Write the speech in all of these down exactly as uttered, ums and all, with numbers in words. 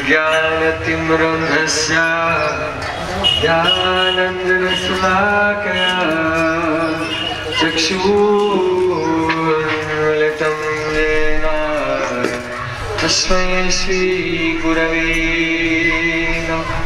Jnanatimramdhasya Jnananjanasalakaya Chakshurmilitam Yena Tasmai Shri Gurave Namah.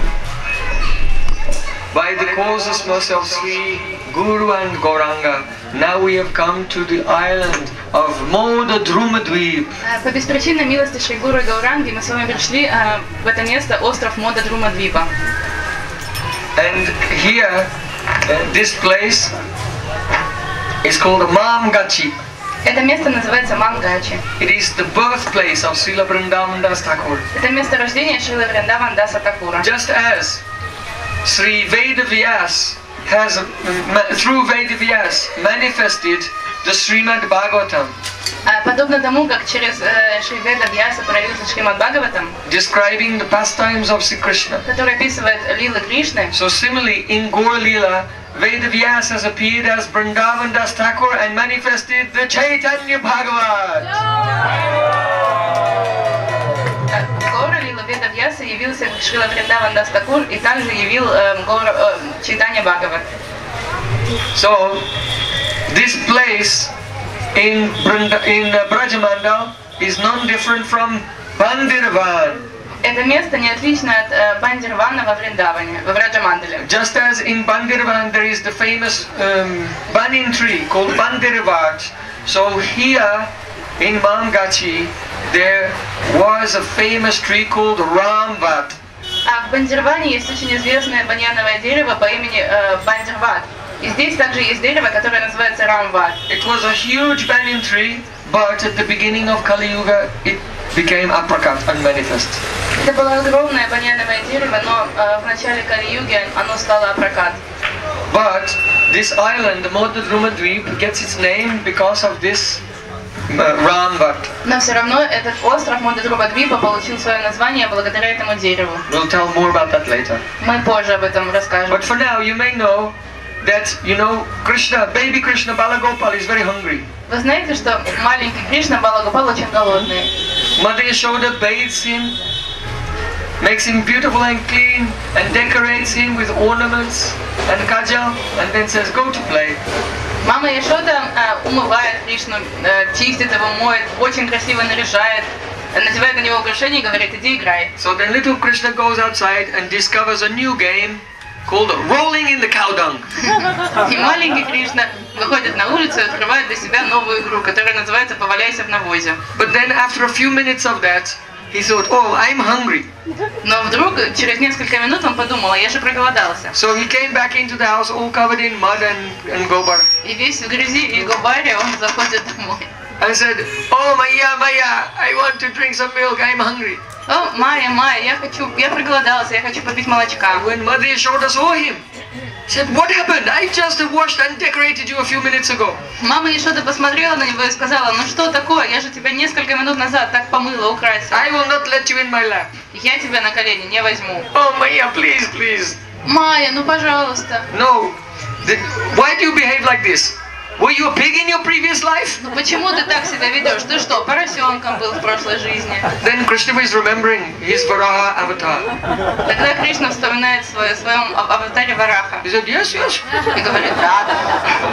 By the causeless mercy of Sri Guru and Gauranga, now we have come to the island of Modadrumadvip. По беспричинной милости Шри Гуру и Гауранги мы с вами пришли в это место, остров Модадруmadvipa. And here, uh, this place is called Mamgachi. Это место называется Мангачи. It is the birthplace of Srila Vrindavan Das Thakur. Это место рождения Шрилы Вриндаван Даса Такура. Just as Sri Vedavyas has, uh, through Vedavyas, manifested the Srimad Bhagavatam. Подобно тому, как через Шри Веда Вьяса проявился Шримад Бхагаватам, describing the pastimes of Sri Krishna. который описывает лилы Кришны. So similarly, in Gaur Leela, Vedavyas has appeared as Vrindavan Das Thakur and manifested the Chaitanya Bhagavat. Веда Вьяса явился Шрила Вриндаван Дас Такур и также явил э, э, Чайтанья Бхагават. So this place in Branda, in uh, Brajamandal is non different from Bandirvan. Это место не отлично от э, Бандирвана во Вриндаване, во Браджамандале. Just as in Bandirvan there is the famous um, banyan tree called Bandirvat, so here in Mamgachi there was a famous tree called Ramvat. А в Бандирване есть очень известное баньяновое дерево по имени э, Бандирват. И здесь также есть дерево, которое называется Рамват. It was a huge banyan tree, but at the beginning of Kali Yuga it became aprakat, unmanifest. Это было огромное баньяновое дерево, но э, в начале Кали-юги оно стало апракат. But this island, the Modadrumadvip, gets its name because of this uh, Ramvat. Но все равно этот остров Модадруmadvipa получил свое название благодаря этому дереву. We'll tell more about that later. Мы позже об этом расскажем. But for now, you may know that, you know, Krishna, baby Krishna Balagopal is very hungry. Вы знаете, что маленький Кришна Балагопал очень голодный. Mother Yashoda bathes him, makes him beautiful and clean, and decorates him with ornaments and kajal, and then says, go to play. Мама Яшода э, умывает Кришну, э, чистит его, моет, очень красиво наряжает, надевает на него украшения и говорит, иди играй. So then little Krishna goes outside and discovers a new game called Rolling in the Cow Dung. И маленький Кришна выходит на улицу и открывает для себя новую игру, которая называется «Поваляйся в навозе». But then after a few minutes of that, he thought, oh, I'm hungry. Но вдруг, через несколько минут он подумал, я же проголодался. So he came back into the house all covered in mud and, and gobar. И весь в грязи и губаре он заходит домой. And said, oh, Maya, Maya, I want to drink some milk, I'm hungry. О, Майя, Майя, я хочу, я проголодался, я хочу попить молочка. When Mother Yashoda saw him, she said, what happened? I just washed and decorated you a few minutes ago. Мама Яшода посмотрела на него и сказала, ну что такое, я же тебя несколько минут назад так помыла, украсила. I will not let you in my lap. Я тебя на колени не возьму. Oh, Maya, please, please. Майя, ну пожалуйста. No. The, why do you behave like this? Were you a pig in your previous life? Ну почему ты так себя ведешь? Ты что, поросенком был в прошлой жизни? Then Krishna is remembering his Varaha avatar. Тогда Кришна вспоминает свой, своем аватаре Вараха. He said, yes, yes. И говорит, да, да,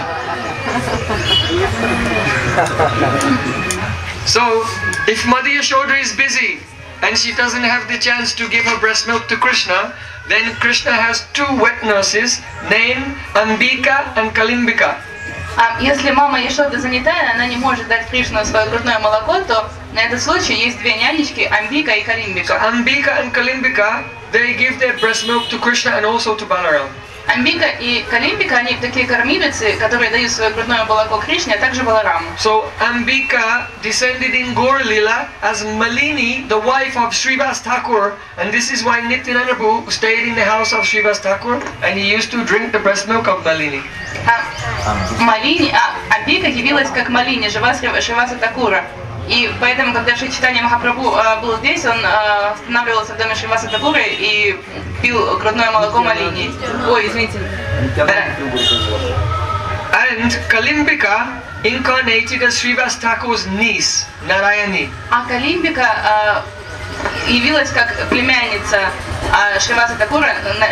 да. So, if Mother Yashoda is busy and she doesn't have the chance to give her breast milk to Krishna, then Krishna has two wet nurses named Ambika and Kalimbika. А если мама Яшода занятая, она не может дать Кришну свое грудное молоко, то на этот случай есть две нянечки, Амбика и Калимбика. So Ambika and Kalimbika, they give their breast milk to Krishna and also to Balaram. Амбика и Калимбика, они такие кормилицы, которые дают свое грудное молоко Кришне, а также Балараму. So Ambika descended in Gaur Leela as Malini, the wife of Srivas Thakur, and this is why Nityananda Prabhu stayed in the house of Srivas Thakur, and he used to drink the breast milk of Malini. А Малини, а Амбика явилась как Малини, жива Шриваса Такура. И поэтому, когда Шри Чайтанья Махапрабху э, был здесь, он э, останавливался в доме Шриваса Такуры и пил грудное молоко Малини. Ой, извините. And Kalimbika incarnated as Srivas Thakur's niece, Narayani. А Калимбика явилась как племянница э, Шриваса Такура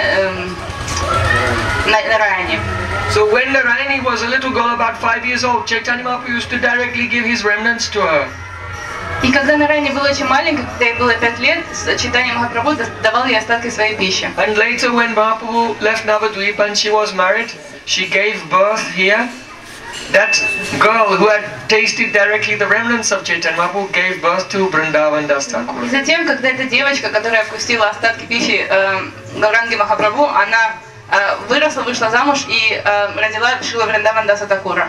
Нараяне. So when Narayani was a little girl, about five years old, Chaitanya Mahaprabhu used to directly give his remnants to her. И когда Нараяни была очень маленькой, когда ей было пять лет, Чайтанья Махапрабху давал ей остатки своей пищи. And later when Mahaprabhu left Navadvip and she was married, she gave birth here. That girl who had tasted directly the remnants of Chaitanya Mahaprabhu gave birth to Vrindavan Das Thakur. И затем, когда эта девочка, которая вкусила остатки пищи э, Гауранги Махапрабху, она э, выросла, вышла замуж и э, родила Шрила Вриндаван Даса Такура.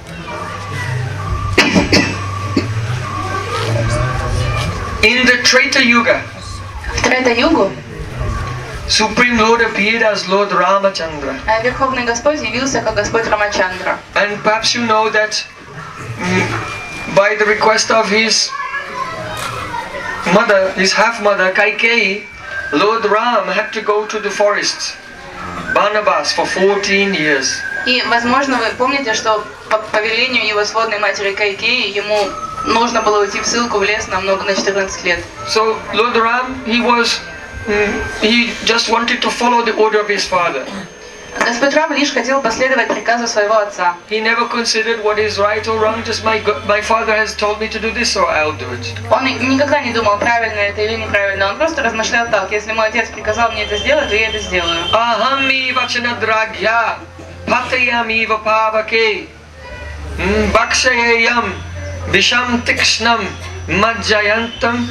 In the Treta Yuga, в Трета-югу Supreme Lord appeared as Lord Ramachandra. Верховный Господь явился как Господь Рамачандра. And perhaps you know that mm, by the request of his mother, his half-mother Kaikeyi, Lord Ram had to go to the forest, Banabas, for fourteen years. И, возможно, вы помните, что по повелению его сводной матери Кайкеи ему нужно было уйти в ссылку в лес на много, на четырнадцать лет. So Lord Ram, he was, mm, he just wanted to follow the order of his father. Господь Рам лишь хотел последовать приказу своего отца. He never considered what is right or wrong. Just my my father has told me to do this, so I'll do it. Он никогда не думал, правильно это или неправильно. Он просто размышлял так: если мой отец приказал мне это сделать, то я это сделаю. Ahami vachanadragya patayami vapavake bakshayam visham tikshnam majjayantam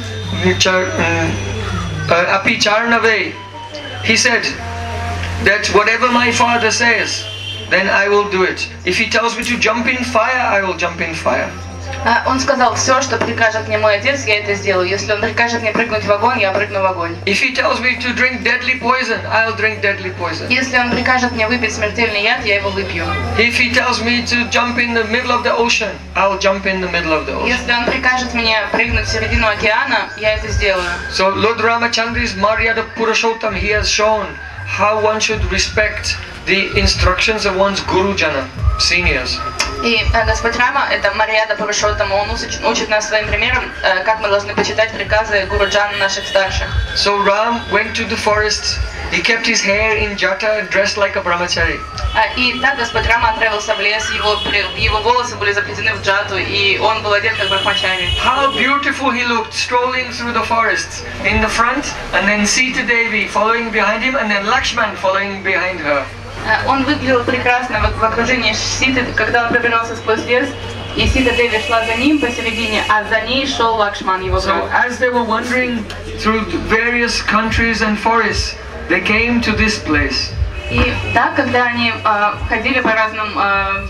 apicharnave. He said that whatever my father says, then I will do it. If he tells me to jump in fire, I will jump in fire. Он сказал: все, что прикажет мне мой отец, я это сделаю. Если он прикажет мне прыгнуть в огонь, я прыгну в огонь. If he tells me to drink deadly poison, I'll drink deadly poison. Если он прикажет мне выпить смертельный яд, я его выпью. If he tells me to jump in the middle of the ocean, I'll jump in the middle of the ocean. Если он прикажет мне прыгнуть в середину океана, я это сделаю. So Lord Ramachandra is Maryada Purushottam. He has shown how one should respect the instructions of one's Guru Jana, seniors. И Господь Рама, это Марьяда Пурушоттама, он учит нас своим примером, как мы должны почитать приказы Гуру Джана наших старших. So Ram went to the forest. He kept his hair in jata, dressed like a brahmachari. И так Господь Рама отправился в лес, его, его волосы были заплетены в джату, и он был одет как брахмачари. How beautiful he looked, strolling through the forest. In the front, and then Sita Devi following behind him, and then Lakshman following behind her. Он выглядел прекрасно в окружении Ситы, когда он пробирался сквозь лес, и Сита Деви шла за ним посередине, а за ней шел Лакшман, его брат. So as they were wandering through various countries and forests, they came to this place. И так, когда они э, ходили по разным э,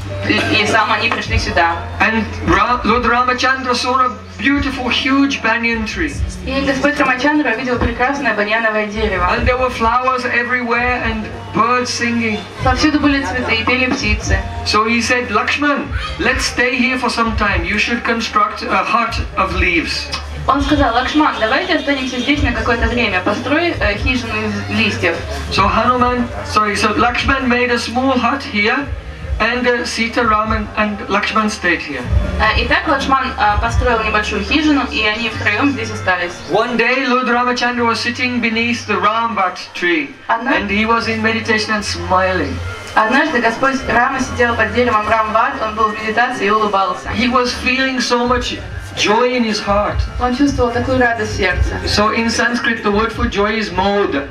лесам, они пришли сюда. And Ra Lord Ramachandra saw a beautiful, huge banyan tree. И Господь Рамачандра видел прекрасное баньяновое дерево. And there were flowers everywhere and birds singing. Повсюду были цветы и пели птицы. So he said, Lakshman, let's stay here for some time. You should construct a hut of leaves. Он сказал: Лакшман, давайте останемся здесь на какое-то время, построй э, хижину из листьев. So Hanuman, sorry, so Lakshman made a small hut here, and uh, Sita, Raman, and Lakshman stayed here. Итак, Лакшман э, построил небольшую хижину, и они втроем здесь остались. One day, Lord Ramachandra was sitting beneath the Rambat tree, Одна... and he was in meditation and smiling. Однажды Господь Рама сидел под деревом Рамбат, он был в медитации и улыбался. He was feeling so much joy in his heart. Он чувствовал такую радость в сердце. So in Sanskrit, the word for joy is moda.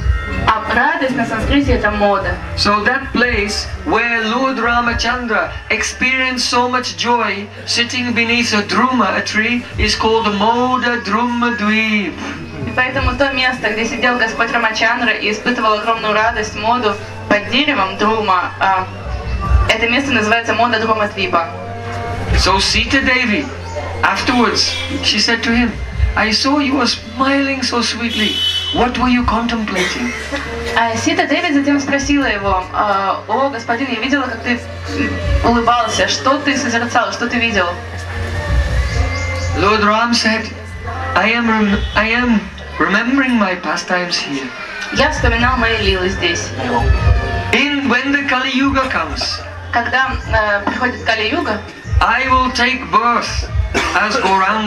А радость на санскрите это мода. So that place where Lord Ramachandra experienced so much joy sitting beneath a druma, a tree, is called the Moda Druma Dweep. И поэтому то место, где сидел Господь Рамачандра и испытывал огромную радость, моду под деревом Друма, а, это место называется Мода Друма Двипа. So Sita Devi, afterwards, she said to him, I saw you were smiling so sweetly. What were you contemplating? Сита Деви затем спросила его: о, господин, я видела, как ты улыбался. Что ты созерцал, что ты видел? Lord Ram said, I am, rem I am remembering my pastimes here. Я вспоминал мои лилы здесь. In when the Kali Yuga comes, когда э, приходит Кали-юга, I will take birth as Gauranga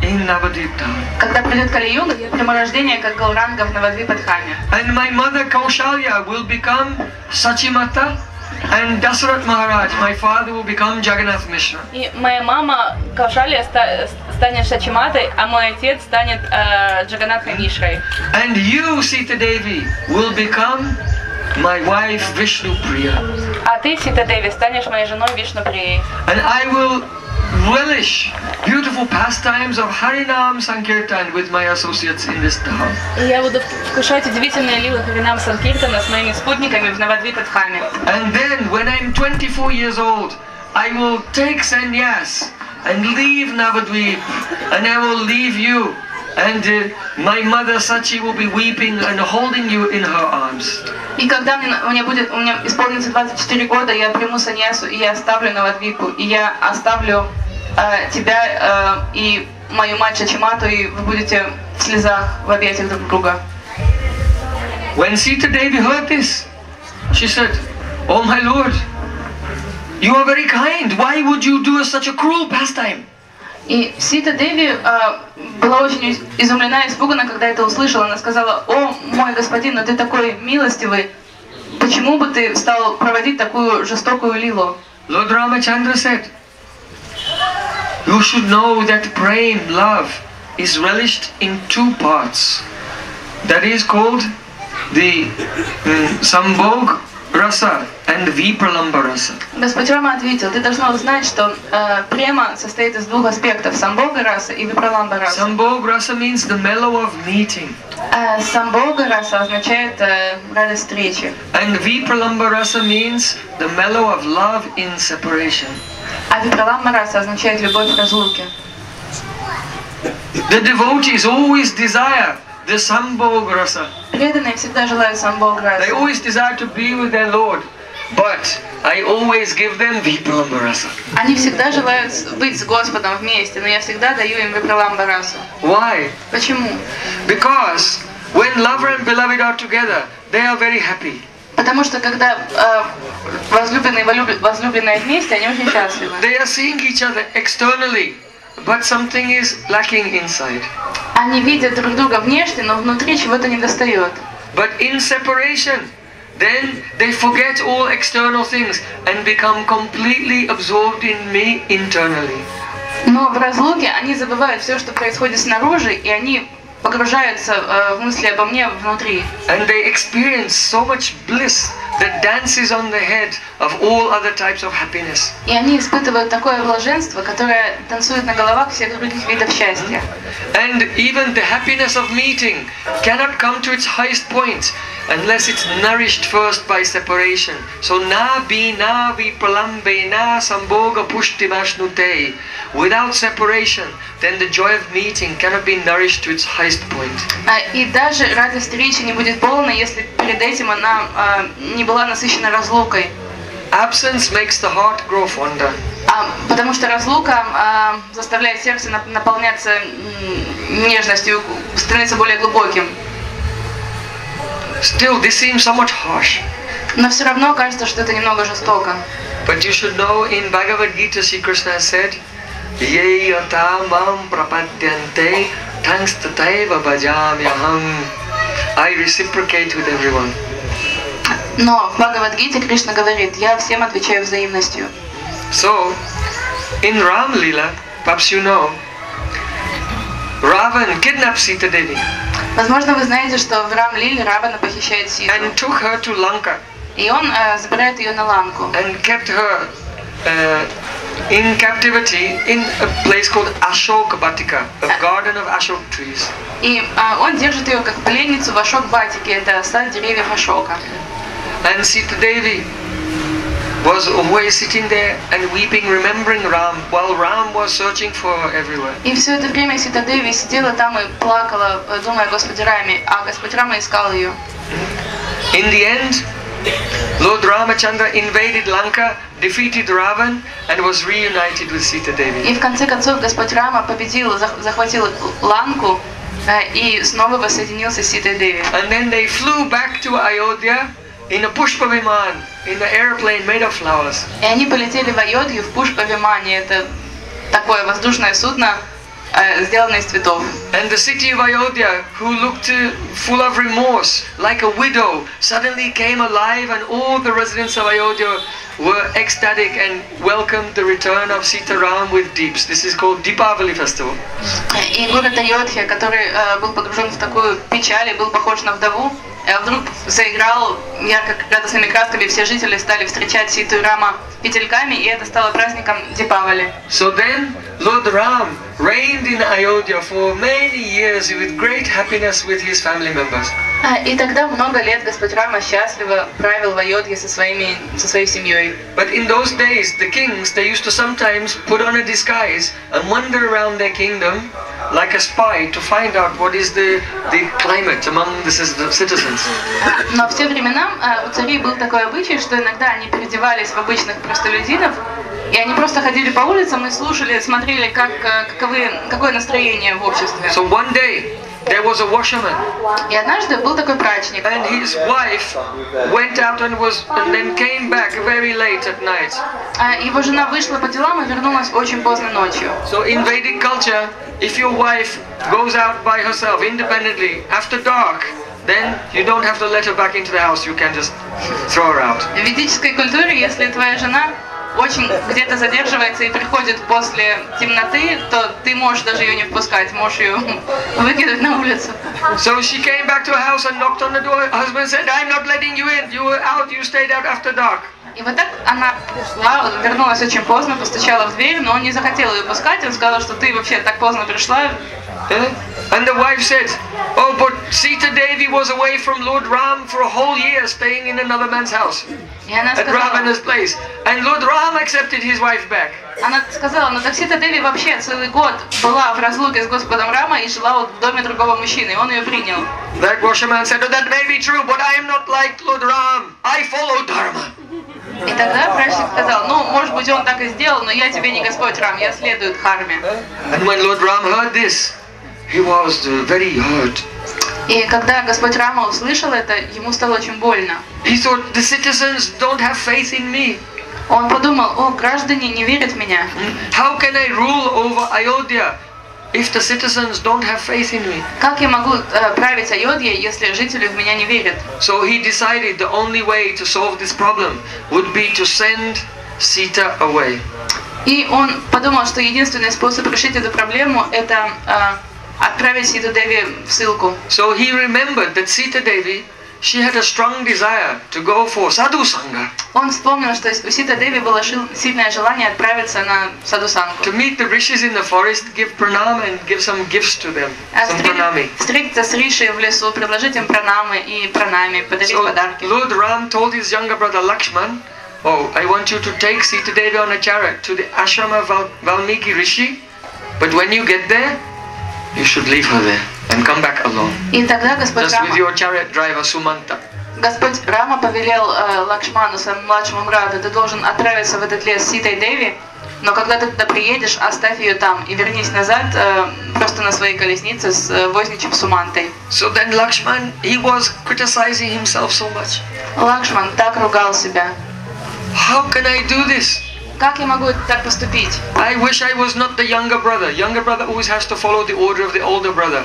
in Navadvip Dham. Когда придет Кали-юга, я приму рождение как Гауранга в Навадвипа-дхаме. And my mother Kaushalya will become Sachimata, and Dasarath Maharaj, my father, will become Jagannath Mishra. И моя мама Каушалья станет Шачиматой, а мой отец станет э, Джаганатхой Мишрой. And you, Sita Devi, will become my wife Vishnu Priya. А ты, Сита Деви, станешь моей женой Вишнуприей. And I will relish beautiful pastimes of Harinam Sankirtan with my associates in this dham. И я буду вкушать удивительные лилы Харинам Санкиртана с моими спутниками в Навадвипа-дхаме. And then, when I'm twenty-four years old, I will take sannyas and leave Navadvip, and I will leave you. And uh, my mother Sachi will be weeping and holding you in her arms. И когда мне, мне будет, у меня исполнится двадцать четыре года, я приму саньясу, и я оставлю Навадвипу, и я оставлю э, тебя э, и мою мать Шачимату, и вы будете в слезах в объятиях друг друга. When Sita Devi heard this, she said, "Oh my Lord, you are very kind. Why would you do such a cruel pastime?" И Сита Деви э, была очень изумлена и испугана, когда это услышала. Она сказала: «О, мой господин, но ты такой милостивый. Почему бы ты стал проводить такую жестокую лилу?» Lord Ramachandra said, "You should know that prem, love, is relished in two parts. That is called the um, Sambhog Rasa and Vipralamba Rasa." Господь Рама ответил: «Ты должна знать, что э, према состоит из двух аспектов: самбога раса и випраламба раса». Sambhog Rasa means the mellow of meeting. Э, самбога раса означает э, радость встречи, And Vipralamba Rasa means the mellow of love in separation. а випраламба раса означает любовь в разлуке. The devotees always desire the Sambhog Rasa. Преданные всегда желают самбога They раса. always desire to be with their Lord. But I always give them Vipralamba Rasa. Они всегда желают быть с Господом вместе, но я всегда даю им випраламба расу. Why? Почему? Because when lover and beloved are together, they are very happy. Потому что когда э, возлюбленные и волюб- возлюбленные вместе, они очень счастливы. They are seeing each other externally, but something is lacking inside. Они видят друг друга внешне, но внутри чего-то недостает. But in separation, then they forget all external things and become completely absorbed in me internally. Но в разлуке они забывают все, что происходит снаружи, и они погружаются э, в мысли обо мне внутри. And they experience so much bliss that dances on the head of all other types of happiness. И они испытывают такое блаженство, которое танцует на головах всех других видов счастья. And even the happiness of meeting cannot come to its highest point unless it's nourished first by separation. So na bi na vi pralambe na sambhoga pushtimashnute. Without separation, then the joy of meeting cannot be nourished to its highest point. А, И даже радость встречи не будет полной, если перед этим она а, не была насыщена разлукой. Absence makes the heart grow fonder. А, потому что разлука а, заставляет сердце нап- наполняться м, нежностью, становиться более глубоким. Still, this seems somewhat harsh. Но все равно кажется, что это немного жестоко. But you should know, in Bhagavad Gita, Sri Krishna said, "Ye yata mam prapadyante tangstataiva bhajamyaham." I reciprocate with everyone. Но в Бхагавад-гите Кришна говорит: «Я всем отвечаю взаимностью». So, in Ram Lila, perhaps you know, Ravan kidnaps Sita Devi Возможно, вы знаете, что в Рам-лиле Равана похищает Ситу. and took her to Lanka И он э, забирает ее на Ланку. and kept her uh, in captivity in a place called Ashoka Batika, a garden of Ashok trees. И э, он держит ее как пленницу в Ашок-батике, это сад деревьев Ашока. And Sita Devi was always sitting there and weeping, remembering Ram, while Ram was searching for her everywhere. И все это время Сита Деви сидела там и плакала, э, думая о Господе Раме, а Господь Рама искал ее. In the end, Lord Ramachandra invaded Lanka, defeated Ravan, and was reunited with Sita Devi. И в конце концов Господь Рама победил, зах- захватил Ланку э, и снова воссоединился с Ситой Деви. And then they flew back to Ayodhya in a Pushpa Viman, in an airplane made of flowers. И они полетели в Айодхью в Пушпа-Вимане, это такое воздушное судно, э, сделанный из цветов. And the city of Ayodhya, who looked uh, full of remorse, like a widow, suddenly came alive, and all the residents of Ayodhya were ecstatic and welcomed the return of Sita Ram with deeps. This is called Deepavali festival. И город Айодхья, который э, был погружен в такую печаль и был похож на вдову, э, вдруг заиграл ярко радостными красками, все жители стали встречать Ситу и Рама петельками, и это стало праздником Дипавали. So then Lord Ram reigned in Ayodhya for many years with great happiness with his family members. И тогда много лет Господь Рама счастливо правил в Айодхье со своими, со своей семьей. But in those days, the kings, they used to sometimes put on a disguise and wander around their kingdom like a spy to find out what is the, the climate among the citizens. Но в те времена у царей был такой обычай, что иногда они переодевались в обычных простолюдинов, и они просто ходили по улицам и слушали, смотрели, как, каковы, какое настроение в обществе. So one day, there was a washerman. И однажды был такой прачник. And his wife went out and was and then came back very late at night. Его жена вышла по делам и вернулась очень поздно ночью. So in Vedic culture, if your wife goes out by herself independently after dark, then you don't have to let her back into the house. You can just throw her out. В ведической культуре, если твоя жена очень где-то задерживается и приходит после темноты, то ты можешь даже ее не впускать, можешь ее выкинуть на улицу. So she came back to her house and knocked on the door. Her husband said, "I'm not letting you in. You were out. You stayed out after dark." И вот так она пришла, вернулась очень поздно, постучала в дверь, но он не захотел ее пускать. Он сказал, что ты вообще так поздно пришла. And the wife said, "Oh, but Sita Devi was away from Lord Ram for a whole year, staying in another man's house at Ravana's place, and Lord Ram accepted his wife back." Она сказала, но так Сита Деви вообще целый год была в разлуке с Господом Рама и жила в доме другого мужчины, и он ее принял. That washerman said, "Oh, that may be true, but I am not like Lord Ram. I follow Dharma." И тогда прачник сказал, ну, может быть, он так и сделал, но я тебе не Господь Рам, я следую Дхарме. And when Lord Ram heard this, he was very hurt. И когда Господь Рама услышал это, ему стало очень больно. He thought, the citizens don't have faith in me. Он подумал, о, граждане не верят в меня. How can I rule over Ayodhya if the citizens don't have faith in me? Как я могу э, править Айодхьей, если жители в меня не верят? So he decided the only way to solve this problem would be to send Sita away. И он подумал, что единственный способ решить эту проблему – это э, отправить Ситу Деви в ссылку. So he remembered that Sita Devi, she had a strong desire to go for sadhu sangha. Он вспомнил, что у Сита Деви было сильное желание отправиться на садхусангу. To meet the rishis in the forest, give pranam and give some gifts to them, some pranami. Встретиться с риши в лесу, предложить им пранамы и пранами, подарить So подарки. Lord Ram told his younger brother Lakshman, "Oh, I want you to take Sita Devi on a chariot to the ashram of Val Valmiki Rishi, but when you get there, you should leave her there and come back alone. И тогда Господь Just Рама, with your chariot driver Sumanta." Господь Рама повелел э, Лакшману, своему младшему брату, ты должен отправиться в этот лес с Ситой Деви, но когда ты туда приедешь, оставь ее там и вернись назад э, просто на своей колеснице с э, возничим Сумантой. So then Lakshman, he was criticizing himself so much. Лакшман так ругал себя. How can I do this? Как я могу так поступить? I wish I was not the younger brother. Younger brother always has to follow the order of the older brother.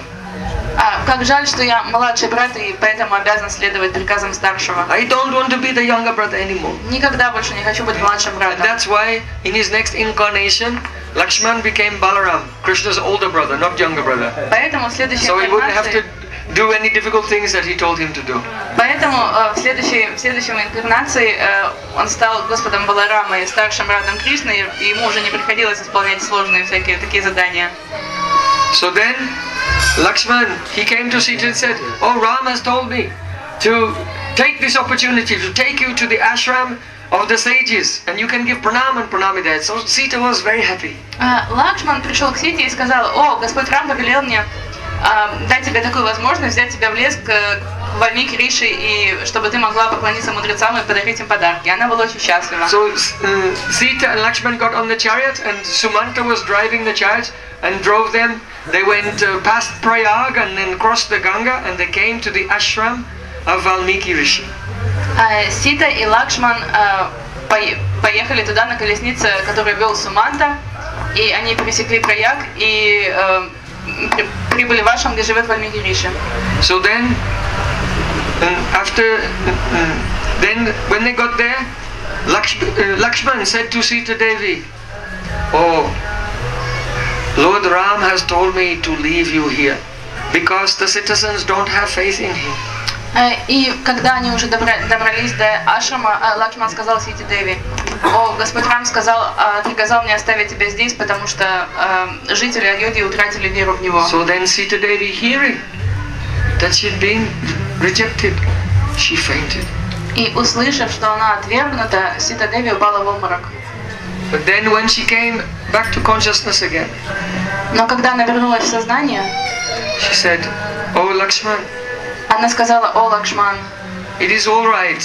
А, как жаль, что я младший брат и поэтому обязан следовать приказам старшего. I don't want to be the younger brother anymore. Никогда больше не хочу быть младшим And братом. that's why in his next incarnation, Lakshman became Balaram, Krishna's older brother, not younger brother. Поэтому в следующей So he wouldn't have to инкарнации, do any difficult things that he told him to do. поэтому э, в следующей, в следующей инкарнации э, он стал Господом Баларамой, старшим братом Кришны, и ему уже не приходилось исполнять сложные всякие такие задания. So then, Lakshman, he came to Sita and said, "Oh, Ram has told me to take this opportunity to take you to the ashram of the sages, and you can give pranam and pranami there." So Sita was very happy. А, Лакшман пришел к Сите и сказал, о, Господь Рам повелел мне э, дать тебе такую возможность, взять тебя в лес к, к Вальмики Риши, и чтобы ты могла поклониться мудрецам и подарить им подарки. И она была очень счастлива. So uh, Sita and Lakshman got on the chariot, and Sumanta was driving the chariot and drove them. They went uh, past Prayag and then crossed the Ganga, and they came to the ashram of Valmiki Rishi. А, Сита и Лакшман э, поехали туда на колеснице, которую вел Суманта, и они пересекли Праяг и э, при, прибыли в ашрам, где живет Вальмики Риши. So then, after, then when they got there, Laksh, uh, Lakshman said to Sita Devi, "Oh, Lord Ram has told me to leave you here because the citizens don't have faith in him." И когда они уже добрались до ашрама, Лакшман сказал Сити Деви: "О, Господь Рам сказал, приказал мне оставить тебя здесь, потому что э, жители Айодхи утратили веру в него." So then Sita Devi, hearing that she'd been rejected, she fainted. И услышав, что она отвергнута, Сита Деви упала в обморок. But then when she came back to consciousness again, но когда она вернулась в сознание, she said, "Oh Lakshman, она сказала: "О, Лакшман, it is all right.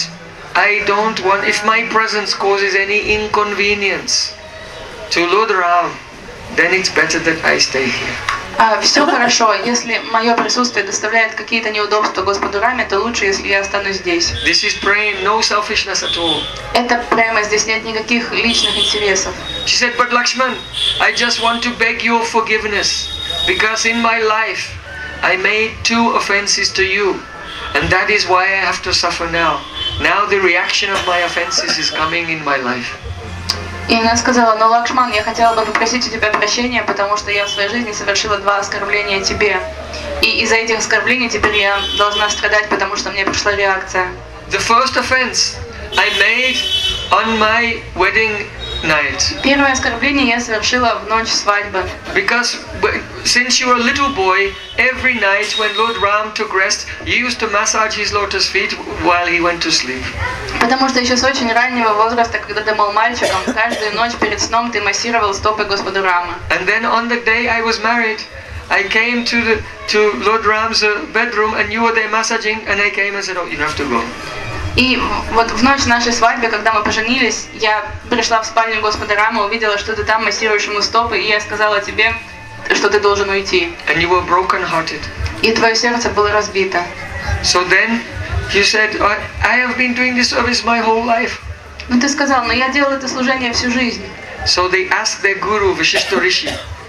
I don't want, if my presence causes any inconvenience to Lord Ram, then it's better that I stay here." Все хорошо, если мое присутствие доставляет какие-то неудобства Господу Раме, то лучше, если я останусь здесь. This is prema, no selfishness at all. Это према, здесь нет никаких личных интересов. She said, "But Lakshman, I just want to beg your forgiveness, because in my life I made two offenses to you, and that is why I have to suffer now. Now the reaction of my offenses is coming in my life." И она сказала: "Но, Лакшман, я хотела бы попросить у тебя прощения, потому что я в своей жизни совершила два оскорбления тебе. И из-за этих оскорблений теперь я должна страдать, потому что мне пришла реакция." The first offense I made on my wedding night. Первое оскорбление я совершила в ночь свадьбы. Because since you were a little boy, every night when Lord Ram took rest, you used to massage his lotus feet while he went to sleep. Потому что еще с очень раннего возраста, когда ты был мальчиком, каждую ночь перед сном ты массировал стопы Господу Рама. And then on the day I was married, I came to the to Lord Ram's bedroom and you were there massaging, and I came and said, "Oh, you have to go." И вот в ночь нашей свадьбы, когда мы поженились, я пришла в спальню Господа Рама, увидела, что ты там массируешь ему стопы, и я сказала тебе, что ты должен уйти. And you were broken-hearted. И твое сердце было разбито. So then you said, I, I have been doing this service my whole life. Но ты сказал: "Но я делал это служение всю жизнь." So they asked their guru, Vashishta Rishi,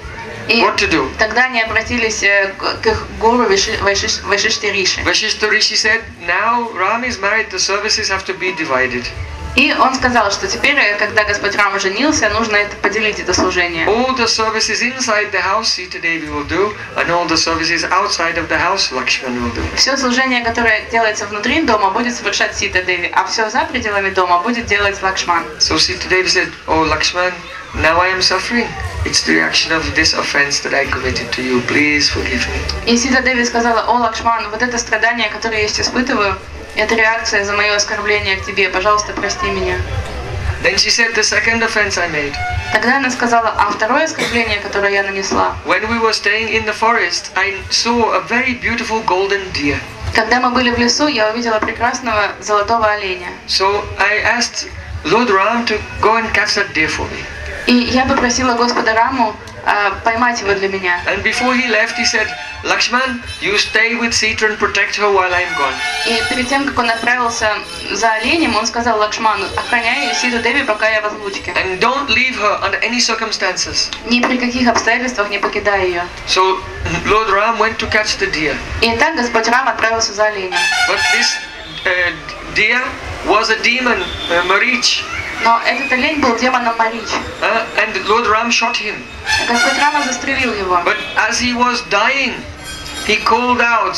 И what to do. Тогда они обратились к их гуру Вашиште Риши. Vashishta Rishi said, "Now Ram is married, the services have to be divided." И он сказал, что теперь, когда Господь Рама женился, нужно это поделить, это служение. All the services inside the house Sita Devi will do, and all the services outside of the house Lakshman will do. Все служение, которое делается внутри дома, будет совершать Сита Деви, а все за пределами дома будет делать Лакшман. So Sita Devi said, "Oh Lakshman, now I am suffering. It's the reaction of this offense that I committed to you. Please forgive me." И Сита Деви сказала: "О, Лакшман, вот это страдание, которое я сейчас испытываю, это реакция за мое оскорбление к тебе. Пожалуйста, прости меня." Then she said, "The second offense I made. Тогда она сказала: "А второе оскорбление, которое я нанесла, When we were staying in the forest, I saw a very beautiful golden deer. когда мы были в лесу, я увидела прекрасного золотого оленя. So I asked Lord Ram to go and catch that deer for me. И я попросила Господа Раму uh, поймать его для меня. And before he left, he said, Lakshman, you stay with Sita and protect her while I'm gone. И перед тем, как он отправился за оленем, он сказал Лакшману: охраняй Ситу Деви, пока я в отлучке. And don't leave her under any circumstances. Ни при каких обстоятельствах не покидай ее. So Lord Ram went to catch the deer. И так Господь Рам отправился за оленем. But this uh, deer was a demon, uh, Marich. Но этот олень был демоном Марич. Uh, and Lord Ram shot him. Господь Рама застрелил его. But as he was dying, he called out,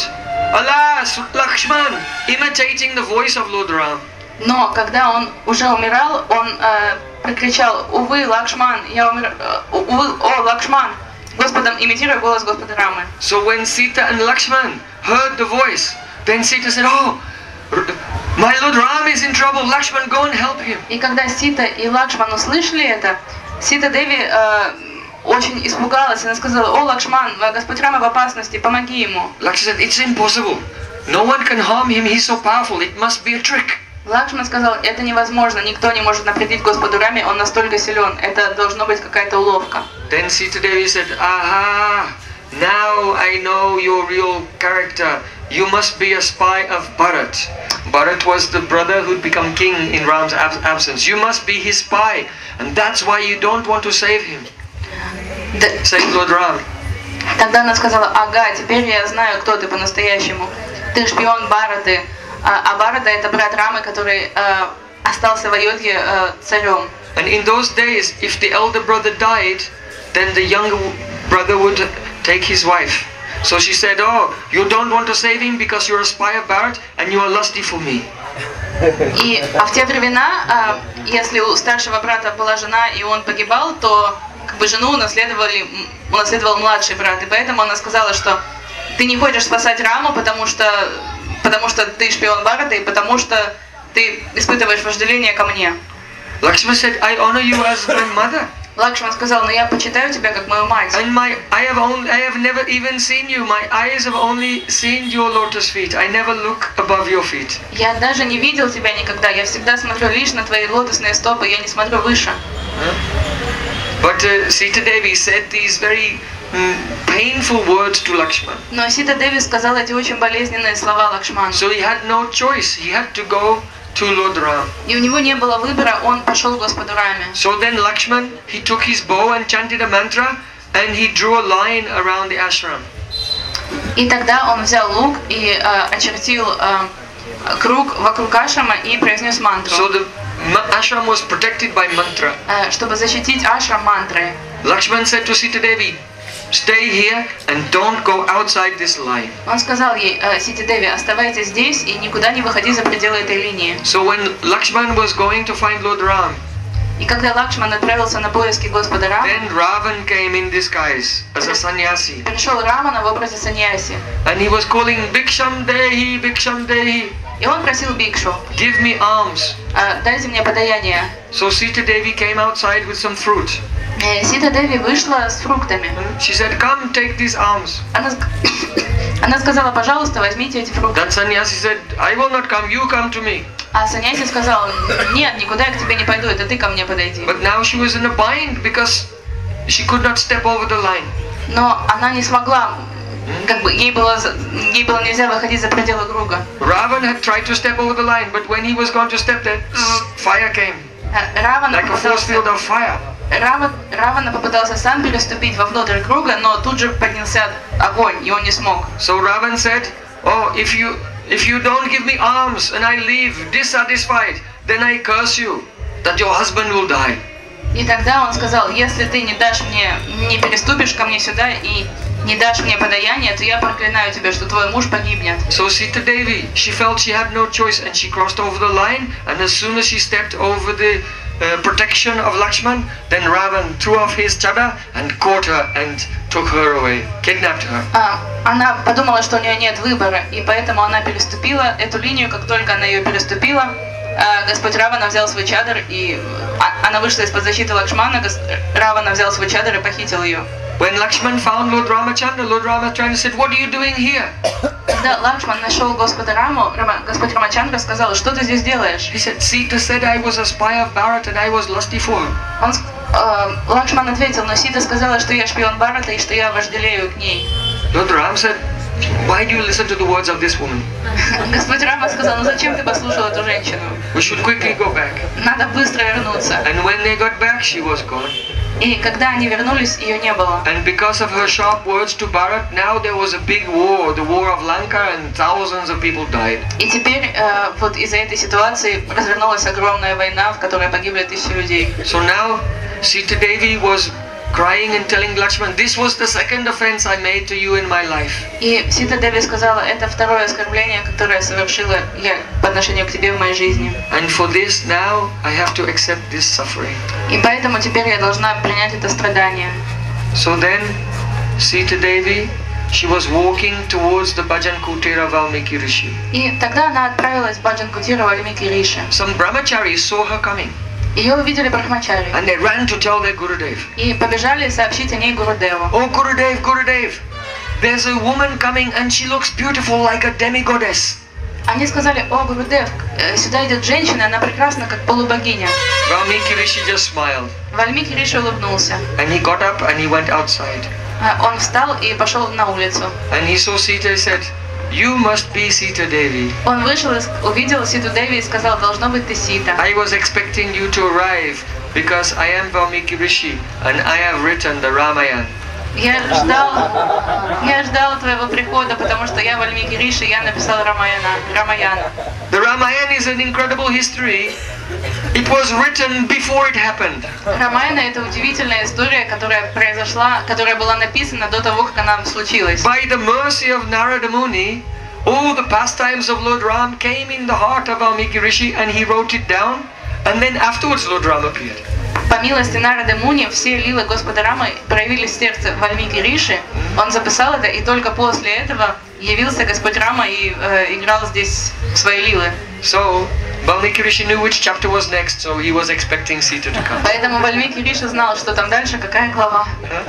Alas, Lakshman, imitating the voice of Lord Ram. Но когда он уже умирал, он э, прокричал: увы, Лакшман, я умер, э, увы, о, Лакшман, Господом, имитируя голос Господа Рамы. So when Sita and Lakshman heard the voice, then Sita said, Oh, my Lord Ram is in trouble, Lakshman, go and help him. И когда Сита и Лакшман услышали это, Сита Деви э, очень испугалась. Она сказала: о, Лакшман, Господь Рама в опасности, помоги ему. Lakshman said, it's impossible. No one can harm him, he's so powerful, it must be a trick. Лакшман сказал: это невозможно, никто не может навредить Господу Раме, он настолько силен, это должно быть какая-то уловка. Then Sita Devi said, Aha, now I know your real character. You must be a spy of Bharat. Bharat was the brother who'd become king in Ram's ab absence. You must be his spy, and that's why you don't want to save him. Said Lord Ram. Тогда она сказала: ага, теперь я знаю, кто ты по-настоящему. Ты шпион Бхараты. А Бхарата — это брат Рамы, который э, остался в Айодхе э, царем. And in those days, if the elder brother died, then the younger brother would take his wife. So she said, oh, you don't want to save him because you're a spy of Bharat and you are lusty for me. И, а в те времена, э, если у старшего брата была жена и он погибал, то как бы жену унаследовали, унаследовал младший брат. И поэтому она сказала, что ты не хочешь спасать Раму, потому что, потому что ты шпион Бхараты, и потому что ты испытываешь вожделение ко мне. Lakshmana said, I honor you as my mother. Лакшман сказал: но я почитаю тебя как мою мать. And my, I have only, I have never even seen you. My eyes have only seen your lotus feet. I never look above your feet. Я даже не видел тебя никогда. Я всегда смотрю лишь на твои лотосные стопы. Я не смотрю выше. But uh, Sita Devi said these very mm, painful words to Lakshman. Но Сита Деви сказала эти очень болезненные слова Лакшману. So he had no choice. He had to go to Lord Ram. И у него не было выбора, он пошел к Господу Раме. So then Lakshman, he took his bow and chanted a mantra, and he drew a line around the ashram. И тогда он взял лук и э, очертил э, круг вокруг ашрама и произнес мантру. So the ashram was protected by mantra. Э, чтобы защитить ашрам мантрой. Lakshman said to Sita Devi, stay here and don't go outside this line. Он сказал ей: Сити Деви, оставайтесь здесь и никуда не выходи за пределы этой линии. So when Lakshman was going to find Lord Ram, и когда Лакшман отправился на поиски Господа Рамы, then Ravan came in disguise as a sannyasi. Пришел Равана в образе саньяси. And he was calling Bhiksham Dehi, Bhiksham Dehi. И он просил бикшу: give me alms. Дайте мне подаяние. So Sita Devi came outside with some fruit. Сита Деви вышла с фруктами. She said, come take these alms. Она, она сказала: пожалуйста, возьмите эти фрукты. That sannyasi said, I will not come, you come to me. А саньяси сказал: нет, никуда я к тебе не пойду, это ты ко мне подойди. But now she was in a bind because she could not step over the line. Но она не смогла, как бы ей было, ей было нельзя выходить за пределы круга. Ravan had tried to step over the line, but when he was going to step there, fire came. Равана like a force field of fire. Равана попытался сам переступить вовнутрь круга, но тут же поднялся огонь, и он не смог. So Ravan said, oh, if you if you don't give me alms and I leave dissatisfied, then I curse you that your husband will die. И тогда он сказал: если ты не дашь мне, не переступишь ко мне сюда и не дашь мне подаяние, то я проклинаю тебя, что твой муж погибнет. So Sita Devi, she felt she had no choice, and she crossed over the line, and as soon as she stepped over the uh, protection of Lakshman, then Ravan threw off his chadar and caught her and took her away, kidnapped her. А, она подумала, что у нее нет выбора, и поэтому она переступила эту линию. Как только она ее переступила, Господь Равана взял свой чадр, и она вышла из-под защиты Лакшмана. Равана взял свой чадр и похитил ее. When Lakshman found Lord Ramachandra, Lord Ramachandra said, what are you doing here? Когда Лакшман нашел Господа Раму, Господь Рамачандра сказал: что ты здесь делаешь? He said, Sita said I was a spy of Bharat and I was lusty for her. Он, э, Лакшман ответил: но Сита сказала, что я шпион Бхарата и что я вожделею к ней. Lord Ram said, why do you listen to the words of this woman? Господь Рама сказал: ну зачем ты послушал эту женщину? We should quickly go back. Надо быстро вернуться. And when they got back, she was gone. И когда они вернулись, ее не было. And because of her sharp words to Bharat, now there was a big war, the war of Lanka, and thousands of people died. И теперь э, вот из-за этой ситуации развернулась огромная война, в которой погибли тысячи людей. So now Sita Devi was crying and telling Lakshman, this was the second offense I made to you in my life. И Сита Деви сказала: это второе оскорбление, которое совершила я по отношению к тебе в моей жизни. And for this now I have to accept this suffering. И поэтому теперь я должна принять это страдание. So then Sita Devi, she was walking towards the Bhajan Kutira Valmiki Rishi. И тогда она отправилась в Баджан Кутира Вальмики Риши. Some brahmacharis saw her coming. Ее увидели брахмачари. And they ran to tell their Gurudev. И побежали сообщить о ней Гурудеву. Oh Gurudev, Gurudev, there's a woman coming and she looks beautiful like a demigoddess. Они сказали: о, Гурудев, сюда идет женщина, она прекрасна, как полубогиня. Valmiki Rishi just smiled. Вальмики Риши улыбнулся. And he got up and he went outside. Он встал и пошел на улицу. And he saw Sita and said, you must be Sita Devi. Он вышел, и увидел Ситу Деви и сказал, должно быть ты Сита. I was expecting you to arrive because I am Valmiki Rishi and I have written the Ramayana. Я ждал, я ждал твоего прихода, потому что я Вальмики Риши, я написал Рамаяна, Рамаяна. The Ramayana is an incredible history. It was written before it happened. Рамаяна — это удивительная история, которая произошла, которая была написана до того, как она случилась. By the mercy of Narada Muni, all the pastimes of Lord Ram came in the heart of Valmiki Rishi and he wrote it down, and then afterwards Lord Ram appeared. По милости Нарады Муни все лилы Господа Рамы проявились в сердце Вальмики Риши. Он записал это, и только после этого явился Господь Рама и э, играл здесь свои лилы. So Valmiki Rishi knew which chapter was next, so he was expecting Sita to come. Поэтому Вальмики Риши знал, что там дальше, какая глава.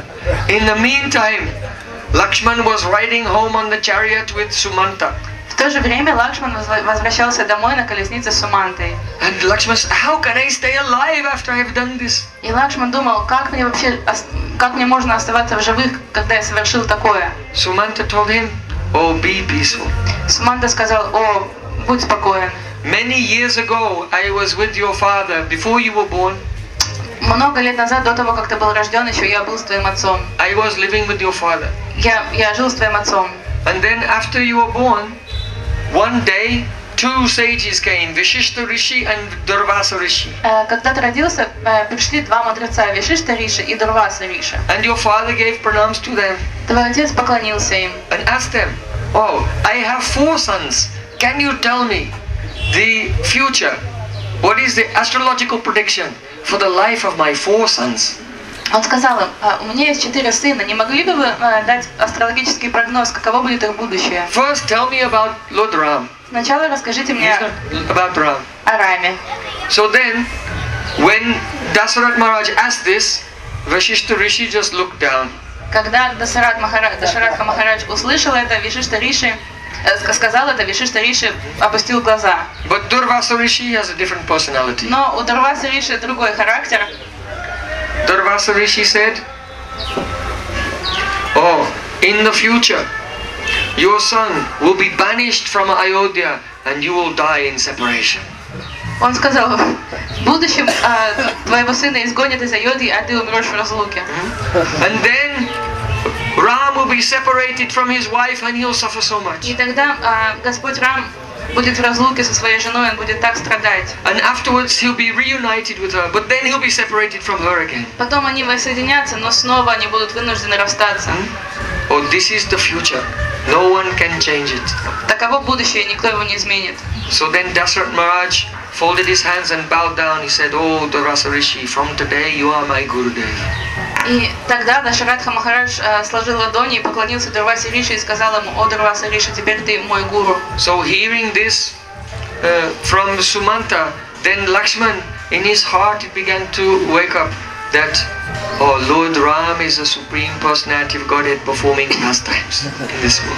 In the meantime, Lakshman was riding home on the chariot with Sumanta. В то же время Лакшман возвращался домой на колеснице с Сумантой. And Lakshman said, how can I stay alive after I have done this? И Лакшман думал, как мне вообще, как мне можно оставаться в живых, когда я совершил такое? Sumanta told him, oh, be peaceful. Суманта сказал, о, будь спокоен. Many years ago, I was with your father before you were born. Много лет назад, до того, как ты был рожден, еще я был с твоим отцом. I was living with your father. Я, я жил с твоим отцом. And then after you were born, one day, two sages came, Vishishta Rishi and Durvasa Rishi. Когда ты родился, пришли два мудреца, Вишишта Риши и Дурваса Риша. And your father gave pranams to them. Твой отец поклонился им. And asked them, oh, I have four sons. Can you tell me the future? What is the astrological prediction for the life of my four sons? Он сказал им, у меня есть четыре сына, не могли бы вы дать астрологический прогноз, каково будет их будущее? First, tell me about Lord Ram. Сначала расскажите мне about Ram. о Раме. So then, when Dasarath Maharaj asked this, Vashishta Rishi just looked down. Когда Дасаратха Махарадж, Дашаратха Махарадж услышал это, Вишишта Риши сказал это, Вишишта Риши опустил глаза. But Durvasa Rishi has a different personality. Но у Дурваса Риши другой характер. Durvasa Rishi said, oh, in the future, your son will be banished from Ayodhya and you will die in separation. Он сказал, в будущем твоего сына изгонят из Айодхи, а ты умрешь в разлуке. And then Ram will be separated from his wife and he'll suffer so much. И тогда Господь Рам будет в разлуке со своей женой, он будет так страдать. And afterwards he'll be reunited with her, but then he'll be separated from her again. Потом они воссоединятся, но снова они будут вынуждены расстаться. Oh, this is the future. No one can change it. Таково будущее, никто его не изменит. So then Dasarath Maharaj folded his hands and bowed down. He said, oh, Durvasa Rishi, from today you are my Gurudev. И тогда Дашаратха Махарадж сложил ладони и поклонился Дурвасе Риши и сказал ему, о, Дурваса Риши, теперь ты мой гуру. So hearing this uh, from Sumanta, then Lakshman, in his heart, it began to wake up that, oh, Lord Ram is the supreme personality of Godhead performing pastimes in this world.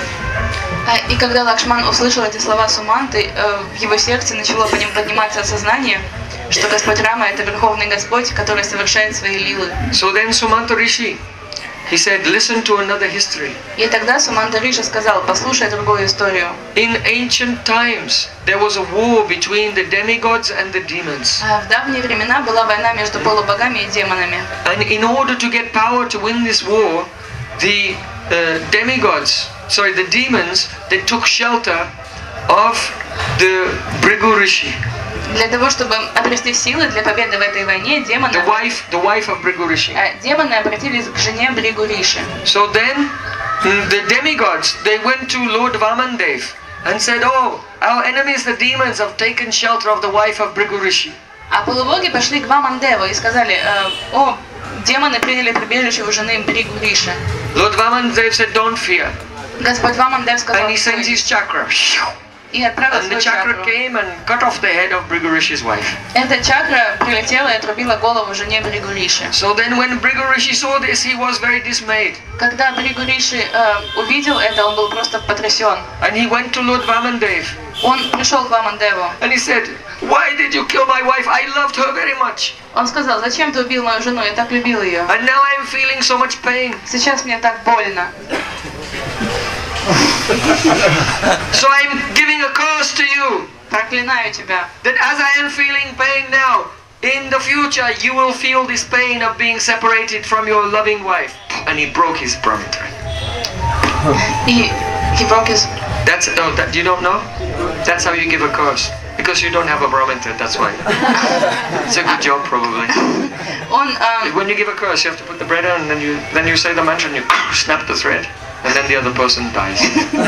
И когда Лакшман услышал эти слова Суманты, в его сердце начало по ним подниматься осознание, что Господь Рама — это Верховный Господь, который совершает свои лилы. So then Sumanta Rishi, he said, listen to another history. И тогда Суманта Риши сказал, послушай другую историю. In ancient times, there was a war between the demigods and the demons. В давние времена была война между полубогами и демонами. And in order to get power to win this war, the uh, demigods, sorry, the demons, they took shelter of the Bhrigu Rishi. Для того, чтобы обрести силы для победы в этой войне, демоны, the wife, the wife of Bhrigu Rishi. демоны обратились к жене Бригу Риши. So then, the demigods, they went to Lord Vamandev and said, oh, our enemies, the demons, have taken shelter of the wife of Bhrigu Rishi. А полубоги пошли к Вамандеву и сказали, о, демоны приняли прибежище у жены Бригу Риши. Lord Vamandev said, don't fear. Господь Вамандев сказал, and he sent his chakra. И отправил And the свою chakra чакру. came and cut off the head of Bhrigu Rishi's wife. Эта чакра прилетела и отрубила голову жене Бригу Риши. So then when Bhrigu Rishi saw this, he was very dismayed. Когда Бригу Риши э, увидел это, он был просто потрясен. And he went to Lord Vamandev. Он пришел к Вамандеву. And he said, why did you kill my wife? I loved her very much. Он сказал, зачем ты убил мою жену? Я так любил ее. And now I'm feeling so much pain. Сейчас мне так больно. So I'm giving a curse to you. Проклинаю тебя. That as I am feeling pain now, in the future you will feel this pain of being separated from your loving wife. And he broke his promontory. He, he broke his... That's, oh, that, you don't know? That's how you give a curse. Because you don't have a barometer, that's why. It's a good job, probably. Он... эм, When you give a curse, you have to put the bread on, and then you then you say the mantra, and you snap the thread, and then the other person dies.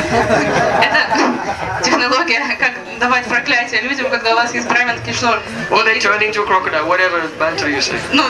Это технология, как давать проклятие людям, когда у вас есть браменский шнур. Or they И- turn into a crocodile, whatever mantra you say. Ну,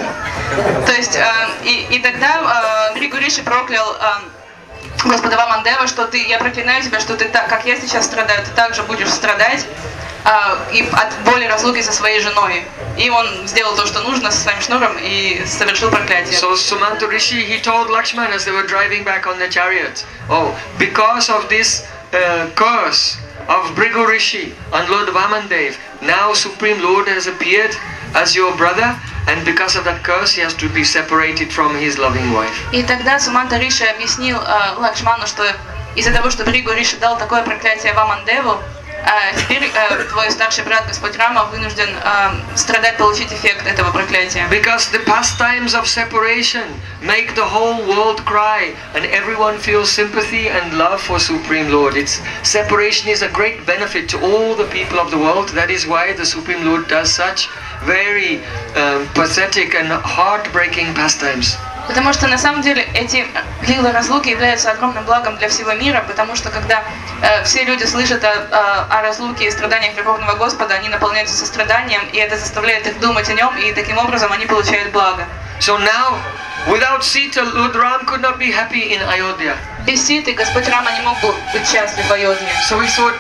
то есть, э, и, и тогда э, Григорий Риши проклял э, Господа Вамандева, что ты, я проклинаю тебя, что ты так, как я сейчас страдаю, ты также будешь страдать э, и от боли разлуки со своей женой. И он сделал то, что нужно со своим шнуром и совершил проклятие. So Sumanta Rishi, he told Lakshmana as they were driving back on the chariot, oh, because of this uh, curse of Bhrigu Rishi and Lord Vamandev, now Supreme Lord has appeared as your brother, and because of that curse he has to be separated from his loving wife. И тогда Суманта Риши объяснил э, Лакшману, что из-за того, что Бригу Риши дал такое проклятие Вамандеву, э, теперь э, твой старший брат Господь Рама вынужден э, страдать, получить эффект этого проклятия. Because the pastimes of separation make the whole world cry, and everyone feels sympathy and love for Supreme Lord. It's separation is a great benefit to all the people of the world. That is why the Supreme Lord does such very um, pathetic and heartbreaking pastimes. Потому что на самом деле эти лилы разлуки являются огромным благом для всего мира, потому что когда э, все люди слышат о, о, о разлуке и страданиях Верховного Господа, они наполняются состраданием, и это заставляет их думать о нем, и таким образом они получают благо. So now, without Sita, Lord Ram could not be happy in Ayodhya. Без Ситы Господь Рама не мог бы быть счастлив в Айодхе. So he thought,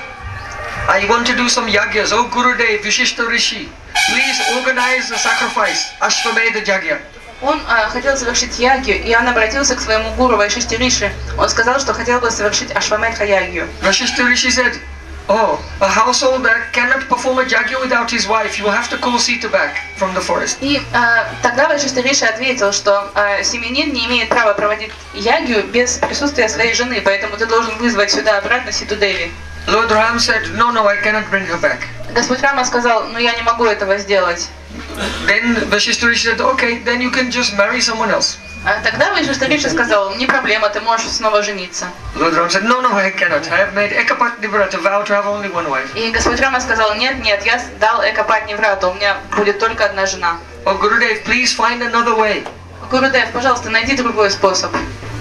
I want to do some yagyas. Oh Gurudev, Vishishta Rishi, please organize a sacrifice, Ashwamedha Yagya. Он э, хотел совершить ягью, и он обратился к своему гуру Вайшишти Риши. Он сказал, что хотел бы совершить Ашвамедха ягью. Vishishta Rishi said, oh, a householder cannot perform a yagya without his wife. You will have to call Sita back from the forest. И э, тогда Вайшишти Риши ответил, что э, семьянин не имеет права проводить ягью без присутствия своей жены, поэтому ты должен вызвать сюда обратно Ситу Деви. Lord Ram said, no, no, I cannot bring her back. Господь Рама сказал, ну я не могу этого сделать. Then Vishishta Rishi said, okay, then you can just marry someone else. А тогда Вайшишти Риши сказал, не проблема, ты можешь снова жениться. Lord Ram said, no, no, I cannot. I have made Ekapatni Vrata, vow to have only one wife. И Господь Рама сказал, нет, нет, я дал Экапатни Врату, у меня будет только одна жена. Oh Gurudev, please find another way. Гурудев, пожалуйста, найди другой способ.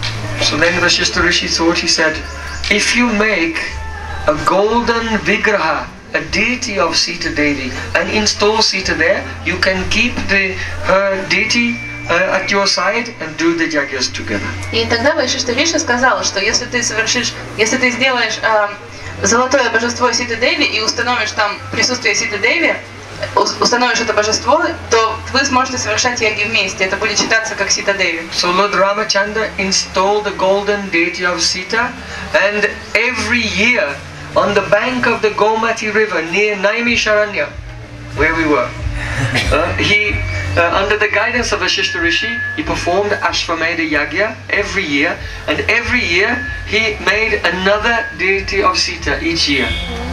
So then Vishishta Rishi thought, he said, if you make a golden vigraha, a deity of Sita Devi, and install Sita there, you can keep the her deity uh, at your side and do the yagyas together. И тогда Вайшишти Риши сказал, что если ты совершишь, если ты сделаешь э, золотое божество Ситы Деви и установишь там присутствие Ситы Деви, установишь это божество, то вы сможете совершать яги вместе. Это будет считаться как Сита Деви. So Lord Ramachandra installed the golden deity of Sita, and every year on the bank of the Gomati river near Naimisharanya, where we were, uh, he, uh, under the guidance of Vashishta Rishi, he performed Ashwamedha Yagya every year, and every year he made another deity of Sita each year.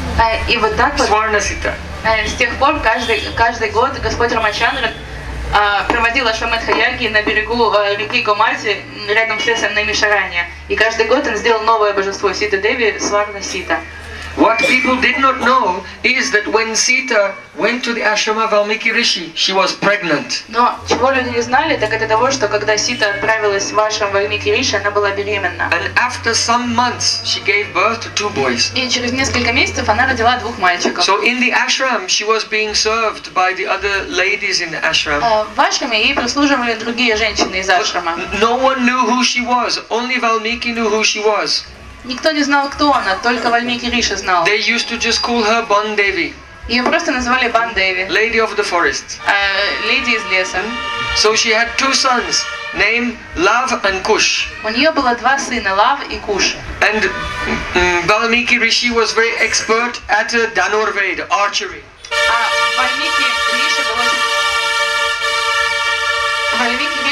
Э, И вот так вот Swarna Sita. э, с тех пор каждый, каждый год Господь Рамачандра э, проводил Ашвамедха яги на берегу э, реки Гомати рядом с лесом Наймишарания. И каждый год он сделал новое божество Сита Деви, Сварна Сита. What people did not know is that when Sita went to the ashram of Valmiki Rishi, she was pregnant. Но чего люди не знали, так это того, что когда Сита отправилась в ашрам Вальмики Риши, она была беременна. And after some months, she gave birth to two boys. И через несколько месяцев она родила двух мальчиков. So in the ashram, she was being served by the other ladies in the ashram. Э, В ашраме ей прислуживали другие женщины из ашрама. No one knew who she was. Only Valmiki knew who she was. Никто не знал, кто она, только Вальмики Риши знал. They used to just call her Bandevi, Ее просто называли Бандеви, lady of the forest. э, леди из леса. So she had two sons, named Lav and Kush. У нее было два сына, Лав и Куш. And mm, Valmiki Rishi was very expert at uh, Dhanurved, archery. А Вальмики Риши был очень... Вальмики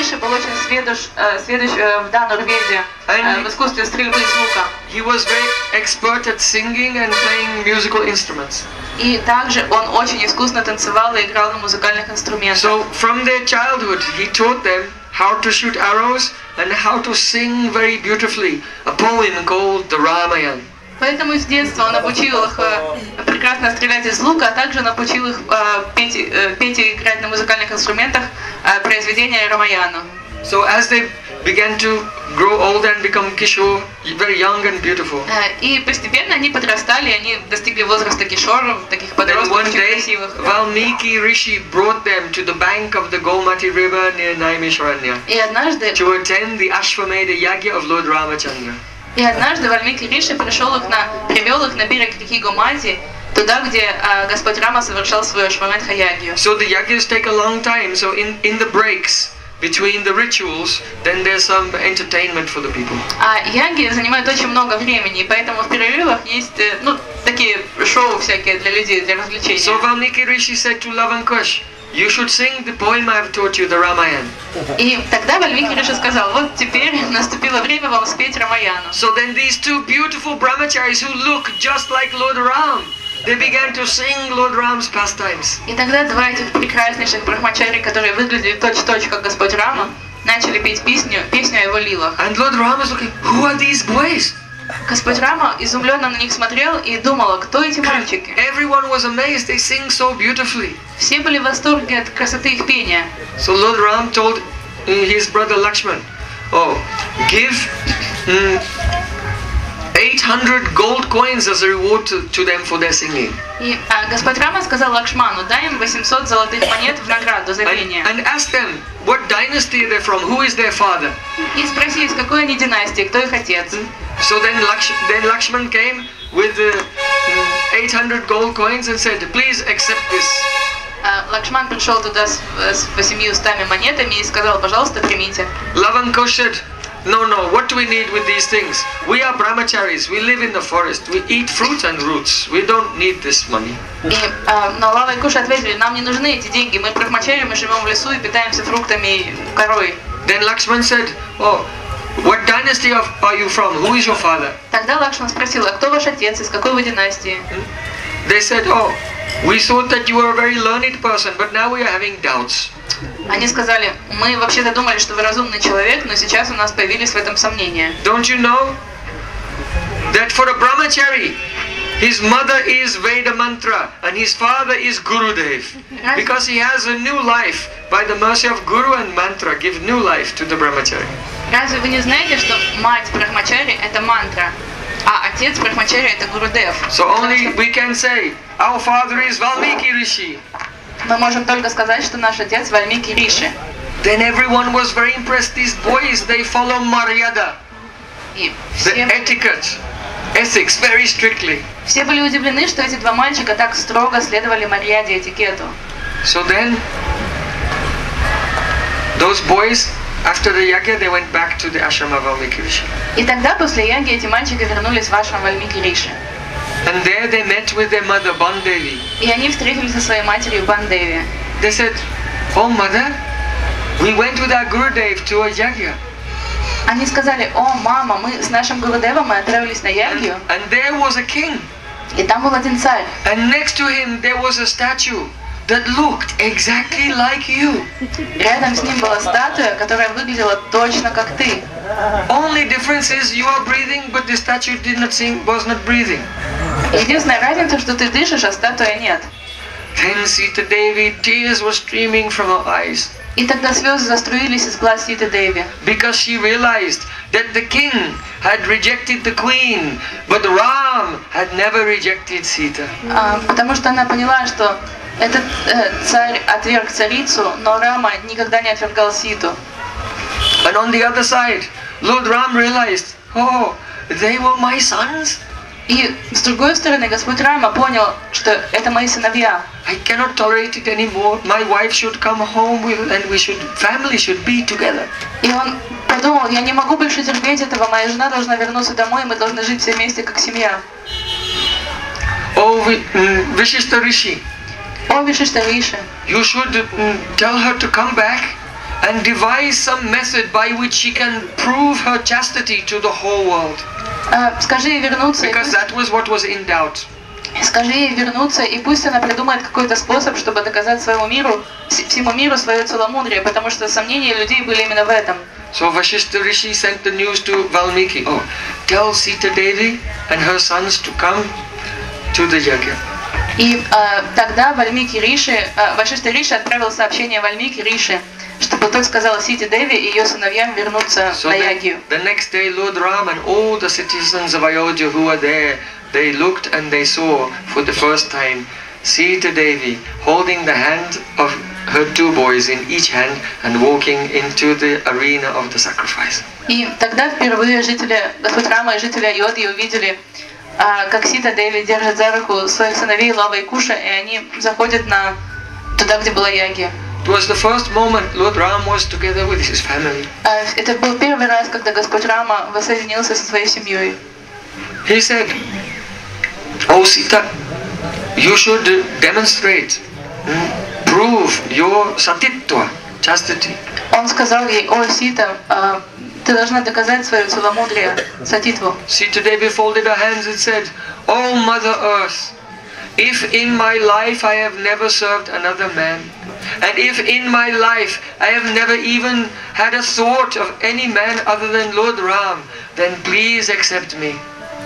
Риши был очень сведущ, э, сведущ э, в данной Норвегии, э, в искусстве стрельбы из лука. He was very expert at singing and playing musical instruments. И также он очень искусно танцевал и играл на музыкальных инструментах. So from their childhood, he taught them how to shoot arrows and how to sing very beautifully a poem called the Ramayana. Поэтому с детства он обучил их э, прекрасно стрелять из лука, а также он обучил их э, петь, э, петь и играть на музыкальных инструментах э, произведения Рамаяну. So as they began to grow old and become Kishore, very young and beautiful. Э, и постепенно они подрастали, они достигли возраста кишоров, таких Then подростков one очень day, красивых. Valmiki Rishi brought them to the bank of the Gomati river near Naimisharanya И однажды, to attend the Ashwamedha Yagya of Lord Ramachandra. и однажды Вальмики Риши пришел их на, привел их на берег реки Гомати, туда, где э, Господь Рама совершал свою Ашвамедха Ягью. So the yagyas take a long time. So in, in the breaks between the rituals, then there's some entertainment for the people. А яги занимают очень много времени, и поэтому в перерывах есть, э, ну, такие шоу всякие для людей, для развлечения. So Valmiki Rishi said to Lavankush, you should sing the poem I have taught you, the Ramayana. И тогда Вальмики Риши сказал, вот теперь наступило время вам спеть Рамаяну. So then these two beautiful brahmacharis who look just like Lord Ram, they began to sing Lord Ram's pastimes. И тогда два этих прекраснейших брахмачари, которые выглядели точь-в-точь как Господь Рама, начали петь песню, песню о его лилах. And Lord Ram is looking, who are these boys? Господь Рама изумленно на них смотрел и думал, кто эти мальчики? Everyone was amazed, they sing so beautifully. Все были в восторге от красоты их пения. So Lord Ram told his brother Lakshman, oh, give mm, eight hundred gold coins as a reward to, to them for their singing. И а, Господь Рама сказал Лакшману, дай им восемьсот золотых монет в награду за And, пение. and ask them, what dynasty they're from, who is their father? И спроси, из какой они династии, кто их отец. So then, Laksh, then Lakshman came with uh, mm, eight hundred gold coins and said, please accept this. А, Лакшман пришел туда с, с восемьюстами монетами и сказал, пожалуйста, примите. Lavankush said, no, no, what do we need with these things? We are brahmacharis, we live in the forest, we eat fruits and roots, we don't need this money. И, а, но Лава и Куш ответили, нам не нужны эти деньги, мы брахмачари, мы живем в лесу и питаемся фруктами и корой. Then Lakshman said, oh, what dynasty of, are you from? Who is your father? Тогда Лакшман спросил, а кто ваш отец, из какой вы династии? They said, oh, we thought that you were a very learned person, but now we are having doubts. Они сказали, мы вообще-то думали, что вы разумный человек, но сейчас у нас появились в этом сомнения. Don't you know that for a brahmachari, his mother is Veda Mantra and his father is Gurudev, because he has a new life by the mercy of Guru and Mantra, give new life to the brahmachari. Разве вы не знаете, что мать брахмачари это мантра, а отец брахмачари это Гурудев? So only we can say, our father is Valmiki Rishi. Мы можем только сказать, что наш отец Вальмики Риши. Then everyone was very impressed. These boys, they follow Maryada, И the все, etiquette, ethics very strictly. все были удивлены, что эти два мальчика так строго следовали марьяде, этикету. So then, those boys, after the yagya, they went back to the ashram of Valmiki Rishi. И тогда после яги эти мальчики вернулись в ашрам Вальмики Риши. And there they met with their mother, Bandevi. И они встретились со своей матерью Бандеви. They said, oh mother, we went with our Gurudev to a yagya. Они сказали, о, мама, мы с нашим Гурудевом мы отправились на And, ягью, and there was a king. и там был один царь. And next to him there was a statue that looked exactly like you. Рядом с ним была статуя, которая выглядела точно как ты. Only difference is you are breathing, but the statue did not seem, was not breathing. Единственная разница, что ты дышишь, а статуя нет. Then Sita Devi, tears were streaming from her eyes. И тогда слезы заструились из глаз Ситы Деви. Because she realized that the king had rejected the queen, but Ram had never rejected Sita. А, потому что она поняла, что этот э, царь отверг царицу, но Рама никогда не отвергал Ситу. And on the other side, Lord Ram realized, oh, they were my sons. И с другой стороны, Господь Рама понял, что это мои сыновья. I cannot tolerate it anymore. My wife should come home with, and we should, family should be together. И он подумал, я не могу больше терпеть этого, моя жена должна вернуться домой, и мы должны жить все вместе, как семья. Oh, Vishishta Rishi, О, Вишишта Риши, you should mm, tell her to come back and devise some method by which she can prove her chastity to the whole world. Uh, скажи ей вернуться. Because that was what was in doubt. Скажи ей вернуться, и пусть она придумает какой-то способ, чтобы доказать своему миру, всему миру свое целомудрие, потому что сомнения людей были именно в этом. So Vashishta Rishi sent the news to Valmiki. Oh, tell Sita Devi and her sons to come to the yajna. И э, тогда Вальмики Риши, э, Вашишта Риши отправил сообщение Вальмики Риши, чтобы тот сказал Сите Деви и ее сыновьям вернуться So на the, Ягью. the next day Lord Ram and all the citizens of Ayodhya who were there, they looked and they saw for the first time Sita Devi holding the hand of her two boys in each hand and walking into the arena of the sacrifice. И тогда впервые жители, Господь Рама и жители Айодхи увидели, а, как Сита Деви держит за руку своих сыновей Лава и Куша, и они заходят на туда, где была Ягья. It was the first moment Lord Ram was together with his family. А, это был первый раз, когда Господь Рама воссоединился со своей семьей. He said, "Oh Sita, you should demonstrate, prove your satitva, chastity." Он сказал ей: "О Сита, а, ты должна доказать свое целомудрие, сатитву." Sita Devi folded her hands and said, "Oh Mother Earth, if in my life I have never served another man, and if in my life I have never even had a thought of any man other than Lord Ram, then please accept me."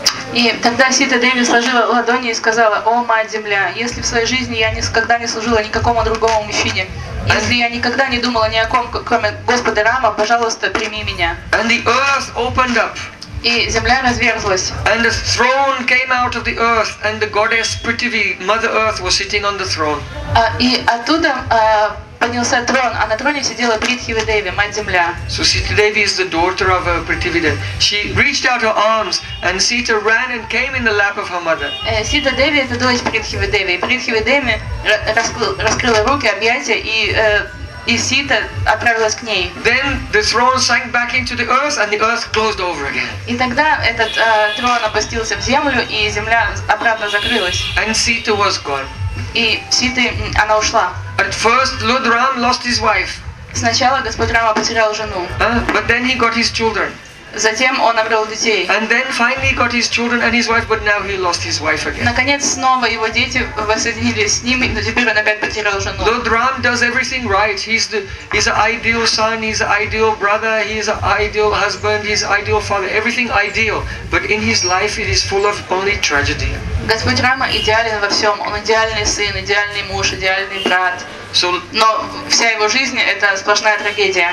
И тогда Сита Деви сложила ладони и сказала: "О, Мать Земля, если в своей жизни я никогда не служила никакому другому мужчине, если я никогда не думала ни о ком, кроме Господа Рама, пожалуйста, прими меня." And the earth opened up. И земля разверзлась. And the throne came out of the earth, and the goddess Prithvi, Mother Earth, was sitting on the throne. А, и оттуда а, поднялся трон, а на троне сидела Притхиви Деви, Мать Земля. So Sita Devi is the daughter of uh, Prithvi Devi. She reached out her arms, and Sita ran and came in the lap of her mother. Э, Сита Деви — это дочь Притхиви Деви. И Притхиви Деви раскрыл, раскрыла руки, объятия, и, э, и Сита отправилась к ней. Then the throne sank back into the earth, and the earth closed over again. И тогда этот э, трон опустился в землю, и земля обратно закрылась. And Sita was gone. И Ситы, она ушла. At first, Lord Ram lost his wife, Сначала Господь Рама потерял жену, uh, but then he got his children. затем он обрел детей. And then finally got his children and his wife, but now he lost his wife again. Наконец снова его дети воссоединились с ним, но теперь он опять потерял жену. Lord Ram does everything right. He's the he's an ideal son, he's an ideal brother, he's an ideal husband, he's an ideal father, everything ideal. But in his life it is full of only tragedy. Господь Рама идеален во всем. Он идеальный сын, идеальный муж, идеальный брат. So, Но вся его жизнь — это сплошная трагедия.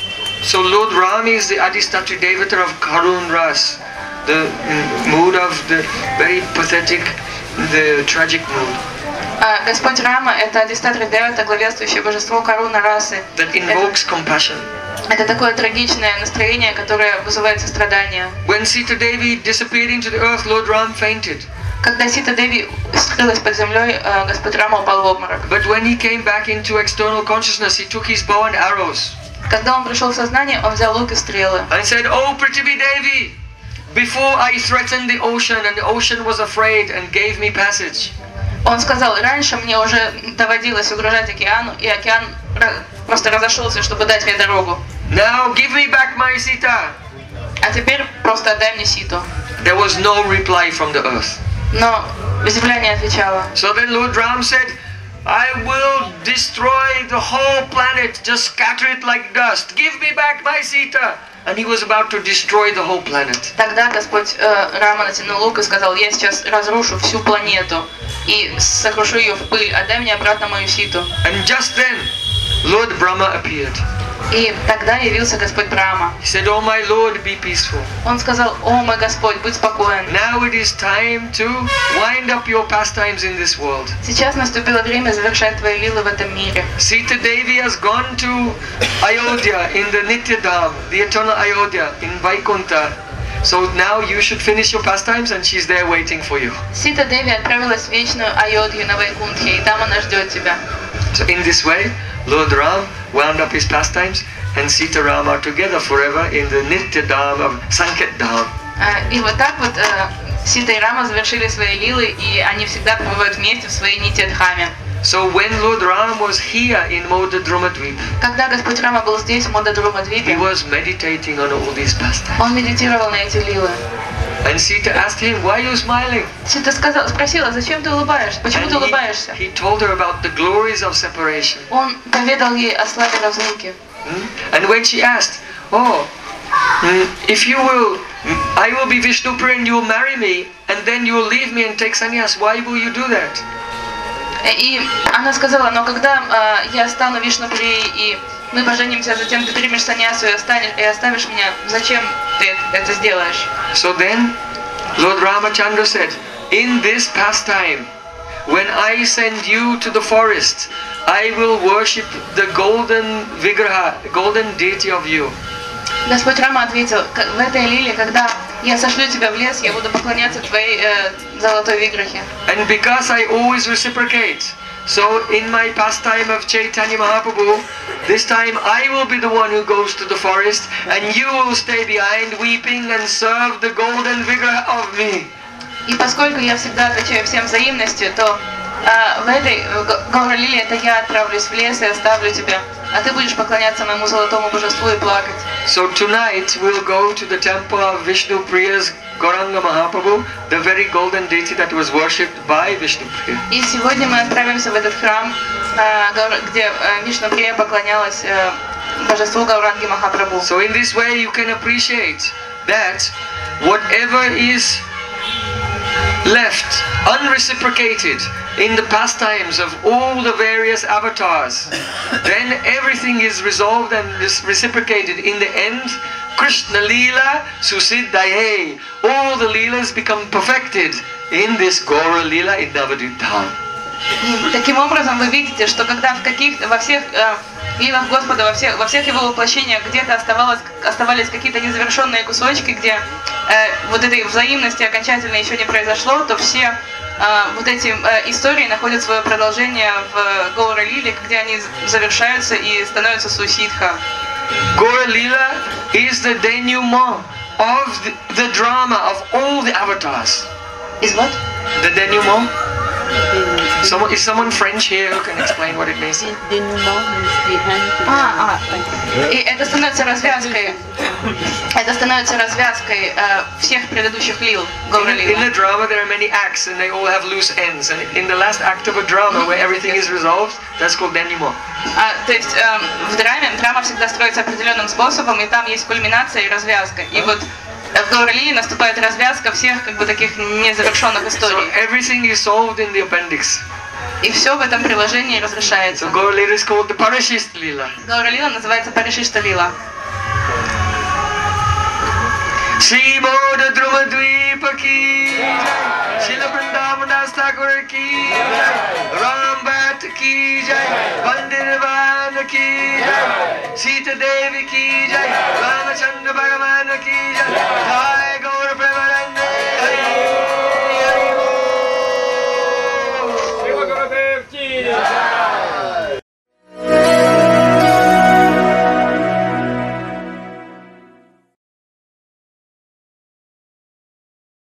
so Lord Ram is the Adhistatri Devata of Karun Ras, the mm, mood of the very pathetic, the tragic mood. А Господь Рама — это Адистатри Девата, главенствующее божество Каруна расы. That invokes compassion. Это такое трагичное настроение, которое вызывает сострадание. When Sita Devi disappeared into the earth, Lord Ram fainted. Когда Сита Деви скрылась под землей, Господь Рама упал в обморок. But when he came back into external consciousness, he took his bow and arrows. Когда он пришел в сознание, он взял лук и стрелы. And said, "Oh Prithvi Devi, before I threatened the ocean, and the ocean was afraid and gave me passage. Он сказал: раньше мне уже доводилось угрожать океану, и океан просто разошелся, чтобы дать мне дорогу. Now give me back my Sita." А теперь просто отдай мне Ситу. There was no reply from the earth. Но земля не отвечала. So then Lord Ram said, "I will destroy the whole planet, just scatter it like dust. Give me back my Sita." And he was about to destroy the whole planet. Тогда Господь э, Рама натянул лук и сказал: я сейчас разрушу всю планету и сокрушу ее в пыль. Отдай мне обратно мою Ситу. And just then, Lord Brahma appeared. И тогда явился Господь Брахма. He said, "Oh my Lord, be peaceful. Он сказал: о мой Господь, будь спокоен. Now it is time to wind up your pastimes in this world. Сейчас наступило время завершать твои лилы в этом мире. Sita Devi has gone to Ayodhya in the Nityadham, the eternal Ayodhya in Vaikuntha. So now you should finish your pastimes, and she's there waiting for you." Сита Деви отправилась в вечную Айодхью на Вайкунтхе, и там она ждет тебя. So in this way, Lord Ram wound up his pastimes, and Sita Ram are together forever in the Nityadham of Sanket Dham. И вот так вот Сита и Рама завершили свои лилы, и они всегда пребывают вместе в своей Нитья-дхаме. So when Lord Ram was here in Modadrumadvip, Когда Господь Рама был здесь, в he Модадрума-двипе, was meditating on all these pastimes. он медитировал на эти лилы. And Sita asked him, why are you smiling? Сита сказала, спросила, зачем ты улыбаешься? Почему And ты улыбаешься? he, he told her about the glories of separation. Он поведал ей о славе разлуки. Hmm? And when she asked, oh, mm, if you will, I will be Vishnupriya and you will marry me, and then you will leave me and take sannyas, why will you do that? И она сказала, но когда э, я стану Вишнуприей и мы поженимся, затем ты примешь саньясу и, останешь, и оставишь меня, зачем ты это сделаешь? So then, Lord Ramachandra said, in this pastime, when I send you to the forest, I will worship the golden vigraha, golden deity of you. Господь Рама ответил, в этой лиле, когда я сошлю тебя в лес, я буду поклоняться твоей э, золотой виграхе. And because I always reciprocate, so in my pastime of Chaitanya Mahaprabhu, this time I will be the one who goes to the forest, and you will stay behind weeping and serve the golden vigraha of me. И поскольку я всегда отвечаю всем взаимностью, то э, в этой Гауралиле это я отправлюсь в лес и оставлю тебя, а ты будешь поклоняться моему золотому божеству и плакать. So tonight we'll go to the temple of Vishnu Priya's Gauranga Mahaprabhu, the very golden deity that was worshipped by Vishnu Priya. И сегодня мы отправимся в этот храм, э, где э, Вишну Прия поклонялась э, божеству Гауранги Махапрабху. So in this way you can appreciate that whatever is left unreciprocated in the pastimes of all the various avatars, then everything is resolved and reciprocated. In the end, Krishna Leela Susiddhaye, all the Leelas become perfected in this Gaura Leela in Navadvip Dham. И таким образом вы видите, что когда в каких во всех э, лилах Господа, во всех, во всех его воплощениях где-то оставалось, оставались какие-то незавершенные кусочки, где э, вот этой взаимности окончательно еще не произошло, то все э, вот эти э, истории находят свое продолжение в Гаура Лиле, где они завершаются и становятся сусидха. Gaura Leela is the denouement of the, the drama of all the avatars. Is what? The denouement. Someone, is someone French here who can explain what it means? А, а. И это становится развязкой. Это становится развязкой э, всех предыдущих лил Гаура In, in Лилы. the drama there are many acts and they all have loose ends. And in the last act of a drama where everything is resolved, that's called denouement. А, то есть э, в драме драма всегда строится определенным способом, и там есть кульминация и развязка. И вот в Гаура Лиле наступает развязка всех как бы таких незавершенных So историй. everything is solved in the appendix. И все в этом приложении разрешается. So Gaura Leela is called the Parashishta Leela. Гаура Лила называется Паришишта Лила. Shri Modadrumadvipa ki jai, Srila Vrindavan Das Thakur ki jai, Ram Bhatt ki jai, Vandirvana ki jai, Sita Devi ki jai, Ramachandra Bhagavan ki jai, Jai